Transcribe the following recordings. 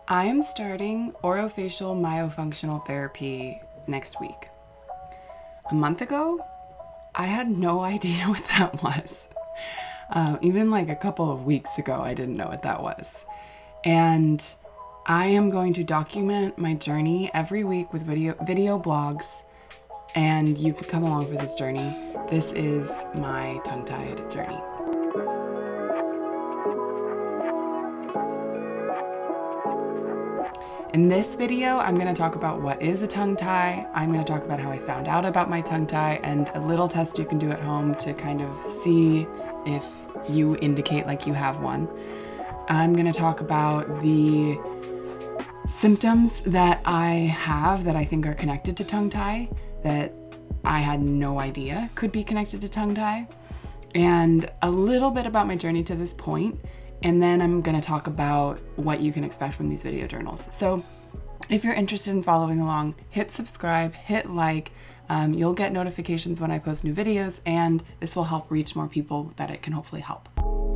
I am starting orofacial myofunctional therapy next week. A month ago, I had no idea what that was. Even like a couple of weeks ago, I didn't know what that was. And I am going to document my journey every week with video blogs, and you can come along for this journey. This is my tongue-tied journey. In this video, I'm going to talk about what is a tongue tie. I'm going to talk about how I found out about my tongue tie and a little test you can do at home to kind of see if you indicate like you have one. I'm going to talk about the symptoms that I have that I think are connected to tongue tie that I had no idea could be connected to tongue tie, and a little bit about my journey to this point. And then I'm going to talk about what you can expect from these video journals. So if you're interested in following along, hit subscribe, hit like. You'll get notifications when I post new videos, and this will help reach more people that it can hopefully help.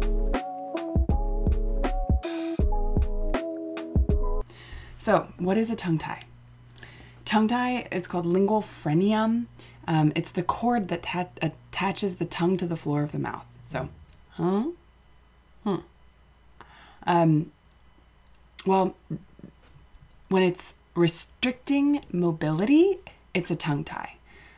So what is a tongue tie? Tongue tie is called lingual frenulum. It's the cord that attaches the tongue to the floor of the mouth. So, well, when it's restricting mobility, it's a tongue tie,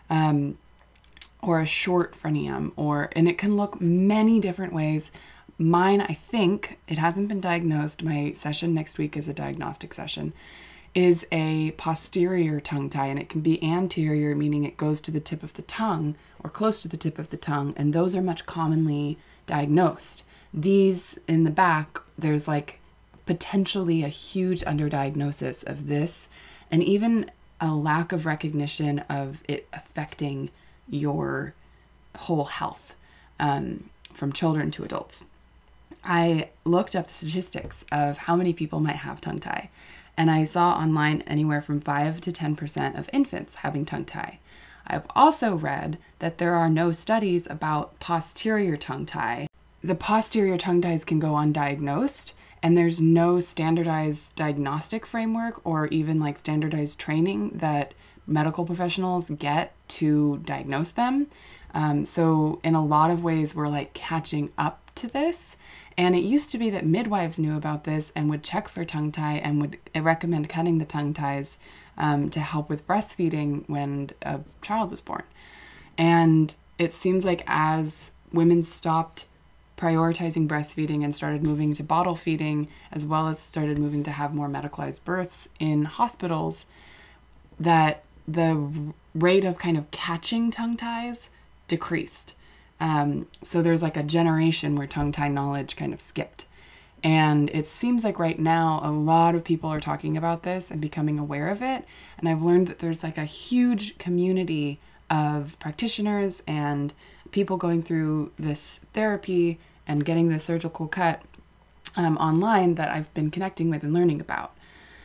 or a short frenulum, and it can look many different ways. Mine, I think, it hasn't been diagnosed. My session next week is a diagnostic session, is a posterior tongue tie, and it can be anterior, meaning it goes to the tip of the tongue or close to the tip of the tongue, and those are much commonly diagnosed. These in the back, there's like potentially a huge underdiagnosis of this, and even a lack of recognition of it affecting your whole health, from children to adults. I looked up the statistics of how many people might have tongue tie, and I saw online anywhere from 5 to 10% of infants having tongue tie. I've also read that there are no studies about posterior tongue tie. The posterior tongue ties can go undiagnosed, and there's no standardized diagnostic framework or even like standardized training that medical professionals get to diagnose them. So in a lot of ways, we're like catching up to this. And it used to be that midwives knew about this and would check for tongue tie and would recommend cutting the tongue ties to help with breastfeeding when a child was born. And it seems like as women stopped prioritizing breastfeeding and started moving to bottle feeding, as well as started moving to have more medicalized births in hospitals, that the rate of kind of catching tongue ties decreased. So there's like a generation where tongue tie knowledge kind of skipped. And it seems like right now a lot of people are talking about this and becoming aware of it. And I've learned that there's like a huge community of practitioners and people going through this therapy and getting the surgical cut online that I've been connecting with and learning about.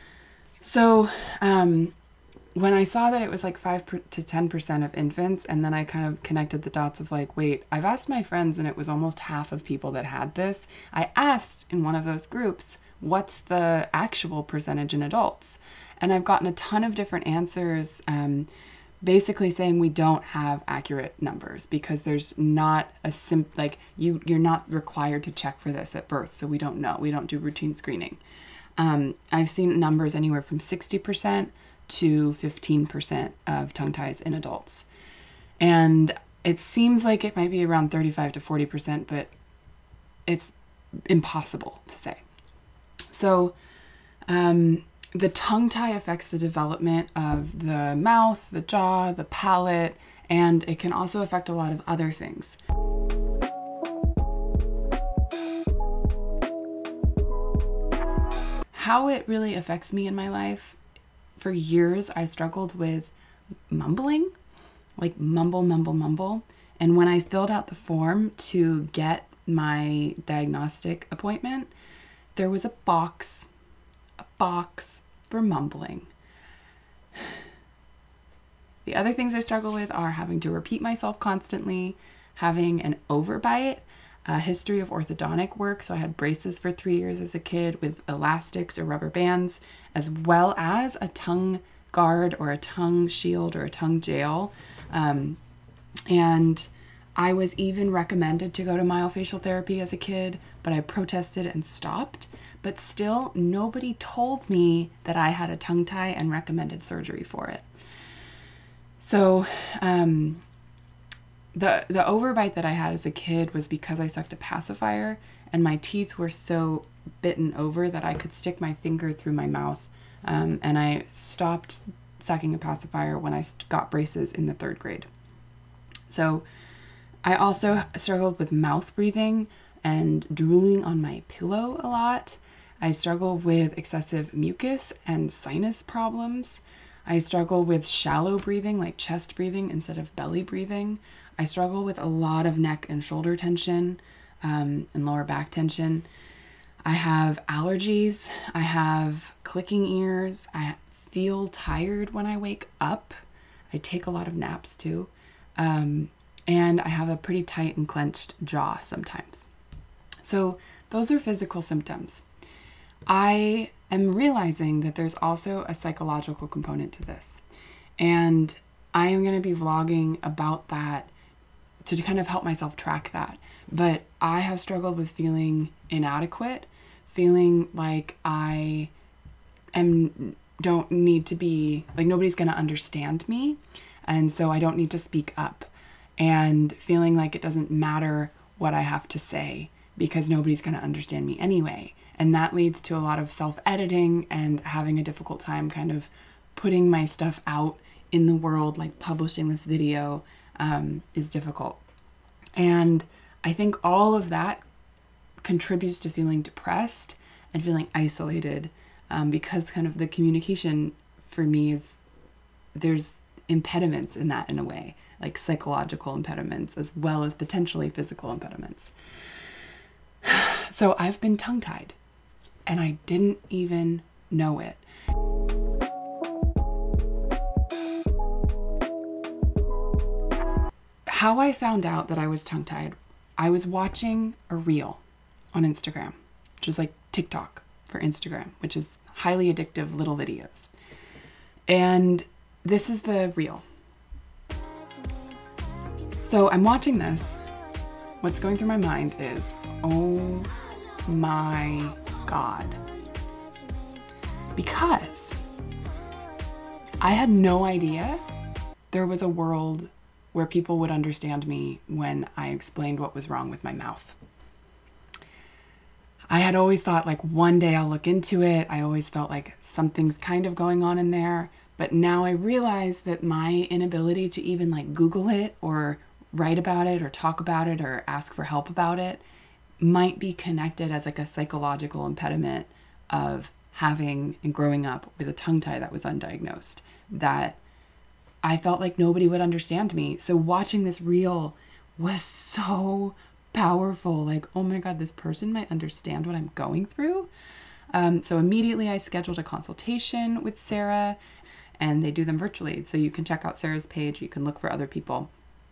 So when I saw that it was like 5 to 10% of infants, and then I kind of connected the dots of like, wait, I've asked my friends and it was almost half of people that had this. I asked in one of those groups, what's the actual percentage in adults? And I've gotten a ton of different answers, basically saying we don't have accurate numbers because there's not a like you're not required to check for this at birth, so we don't know. We don't do routine screening. I've seen numbers anywhere from 60% to 15% of tongue ties in adults. And it seems like it might be around 35 to 40%, but it's impossible to say. So the tongue tie affects the development of the mouth, the jaw, the palate, and it can also affect a lot of other things. How it really affects me in my life, for years I struggled with mumbling, like mumble. And when I filled out the form to get my diagnostic appointment, there was a box for mumbling. The other things I struggle with are having to repeat myself constantly, having an overbite. a history of orthodontic work. So I had braces for 3 years as a kid with elastics or rubber bands, as well as a tongue guard or a tongue shield or a tongue gel. And I was even recommended to go to myofascial therapy as a kid, but I protested and stopped. But still, nobody told me that I had a tongue tie and recommended surgery for it. So the overbite that I had as a kid was because I sucked a pacifier, and my teeth were so bitten over that I could stick my finger through my mouth. And I stopped sucking a pacifier when I got braces in the 3rd grade. So I also struggled with mouth breathing and drooling on my pillow a lot. I struggle with excessive mucus and sinus problems. I struggle with shallow breathing, like chest breathing instead of belly breathing. I struggle with a lot of neck and shoulder tension and lower back tension. I have allergies. I have clicking ears. I feel tired when I wake up. I take a lot of naps too. And I have a pretty tight and clenched jaw sometimes. So those are physical symptoms. I am realizing that there's also a psychological component to this. And I am going to be vlogging about that to kind of help myself track that. But I have struggled with feeling inadequate, feeling like don't need to be, like nobody's going to understand me. And so I don't need to speak up, and feeling like it doesn't matter what I have to say because nobody's going to understand me anyway. And that leads to a lot of self-editing and having a difficult time kind of putting my stuff out in the world, like publishing this video is difficult. And I think all of that contributes to feeling depressed and feeling isolated because kind of the communication for me is, there's impediments in that in a way, like psychological impediments as well as potentially physical impediments. So I've been tongue-tied and I didn't even know it. How I found out that I was tongue-tied, I was watching a reel on Instagram, which is like TikTok for Instagram, which is highly addictive little videos. And this is the reel. So I'm watching this. What's going through my mind is, oh my God. Because I had no idea there was a world where people would understand me when I explained what was wrong with my mouth. I had always thought like one day I'll look into it. I always felt like something's kind of going on in there. But now I realize that my inability to even like Google it or write about it or talk about it or ask for help about it might be connected as like a psychological impediment of having and growing up with a tongue tie that was undiagnosed, that I felt like nobody would understand me. So watching this reel was so powerful. Like, oh my God, this person might understand what I'm going through. So immediately I scheduled a consultation with Sarah, and they do them virtually. So you can check out Sarah's page. You can look for other people.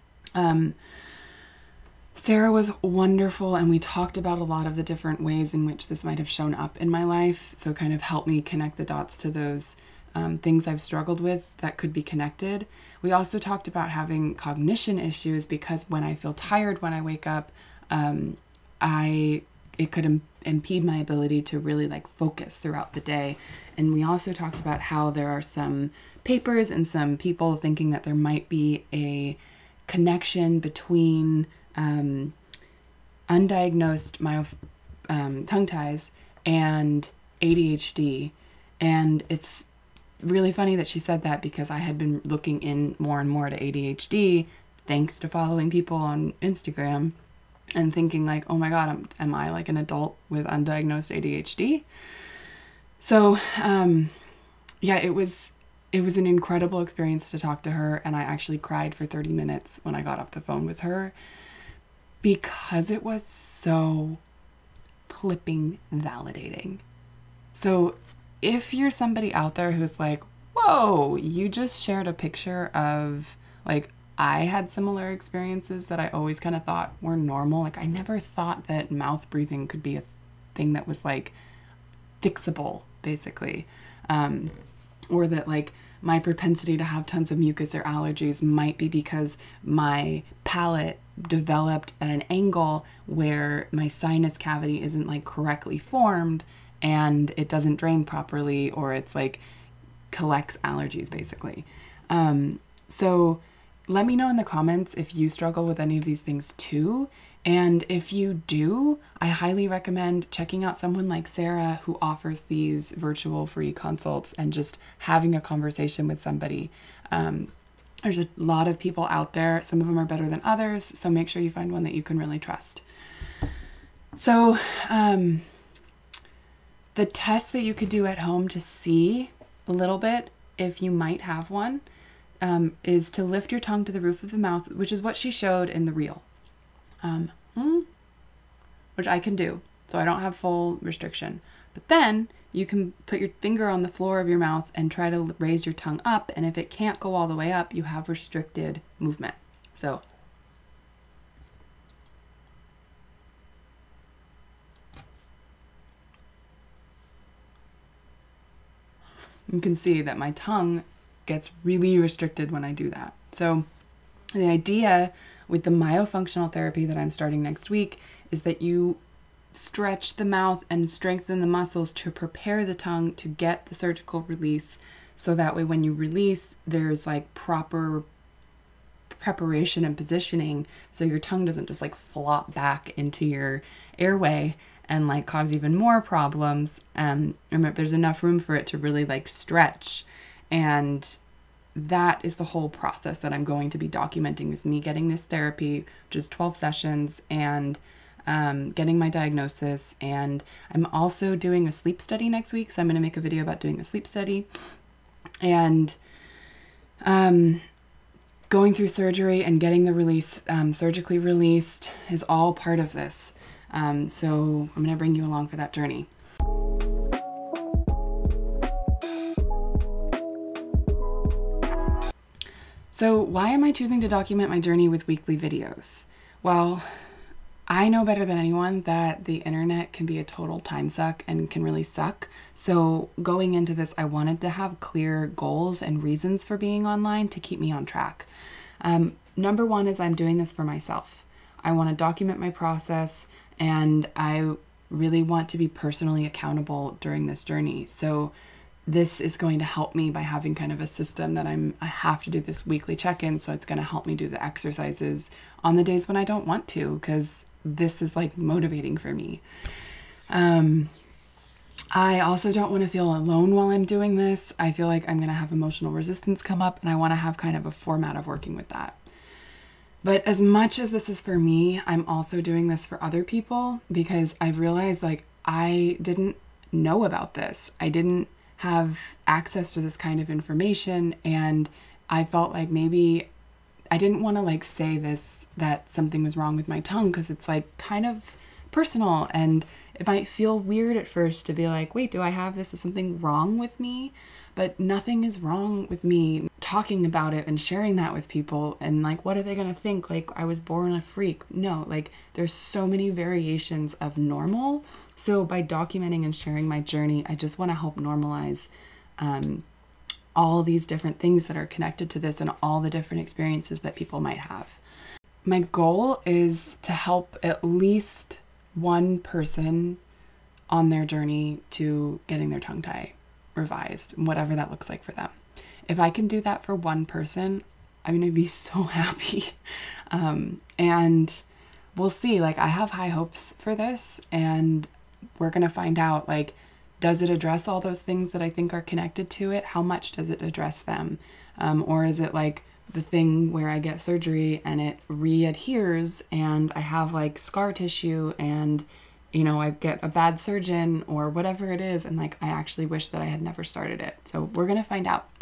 Sarah was wonderful, and we talked about a lot of the different ways in which this might have shown up in my life. So kind of helped me connect the dots to those things I've struggled with that could be connected. We also talked about having cognition issues because when I feel tired when I wake up, it could impede my ability to really like focus throughout the day. And we also talked about how there are some papers and some people thinking that there might be a connection between undiagnosed tongue ties and ADHD. And it's really funny that she said that because I had been looking in more and more to ADHD thanks to following people on Instagram and thinking like, oh my God, am I like an adult with undiagnosed ADHD? So yeah, it was an incredible experience to talk to her, and I actually cried for 30 minutes when I got off the phone with her because it was so flipping validating. So if you're somebody out there who's like, whoa, you just shared a picture of like I had similar experiences that I always kind of thought were normal. Like I never thought that mouth breathing could be a thing that was like fixable, basically. Or that like my propensity to have tons of mucus or allergies might be because my palate developed at an angle where my sinus cavity isn't like correctly formed and it doesn't drain properly, or it's like collects allergies basically. So let me know in the comments if you struggle with any of these things too. And if you do, I highly recommend checking out someone like Sarah who offers these virtual free consults and just having a conversation with somebody. There's a lot of people out there. Some of them are better than others, so make sure you find one that you can really trust. So the test that you could do at home to see a little bit if you might have one is to lift your tongue to the roof of the mouth, which is what she showed in the reel. Which I can do, so I don't have full restriction. But then you can put your finger on the floor of your mouth and try to raise your tongue up, and if it can't go all the way up, you have restricted movement. So you can see that my tongue gets really restricted when I do that. So the idea with the myofunctional therapy that I'm starting next week is that you stretch the mouth and strengthen the muscles to prepare the tongue to get the surgical release, so that way when you release, there's like proper preparation and positioning so your tongue doesn't just like flop back into your airway and like cause even more problems. And that there's enough room for it to really like stretch. And that is the whole process that I'm going to be documenting, is me getting this therapy, which is 12 sessions, and getting my diagnosis. And I'm also doing a sleep study next week, so I'm going to make a video about doing a sleep study. And going through surgery and getting the release surgically released is all part of this. So I'm going to bring you along for that journey. So why am I choosing to document my journey with weekly videos? Well, I know better than anyone that the internet can be a total time suck and can really suck. So going into this, I wanted to have clear goals and reasons for being online to keep me on track. Number one is I'm doing this for myself. I want to document my process, and I really want to be personally accountable during this journey. So this is going to help me by having kind of a system that I have to do this weekly check-in. So it's going to help me do the exercises on the days when I don't want to, because this is like motivating for me. I also don't want to feel alone while I'm doing this. I feel like I'm going to have emotional resistance come up, and I want to have kind of a format of working with that. But as much as this is for me, I'm also doing this for other people, because I've realized like I didn't know about this. I didn't have access to this kind of information, and I felt like maybe I didn't want to like say this, that something was wrong with my tongue, because it's like kind of personal, and it might feel weird at first to be like, wait, do I have this? Is something wrong with me? But nothing is wrong with me talking about it and sharing that with people. And like, what are they going to think? Like I was born a freak? No, like there's so many variations of normal. So by documenting and sharing my journey, I just want to help normalize all these different things that are connected to this and all the different experiences that people might have. My goal is to help at least one person on their journey to getting their tongue tie revised, whatever that looks like for them. If I can do that for one person, I'm going to be so happy. And we'll see. Like, I have high hopes for this, and we're going to find out, like, does it address all those things that I think are connected to it? How much does it address them? Or is it like the thing where I get surgery and it readheres and I have like scar tissue, and you know, I get a bad surgeon or whatever it is, and like I actually wish that I had never started it. So we're gonna find out.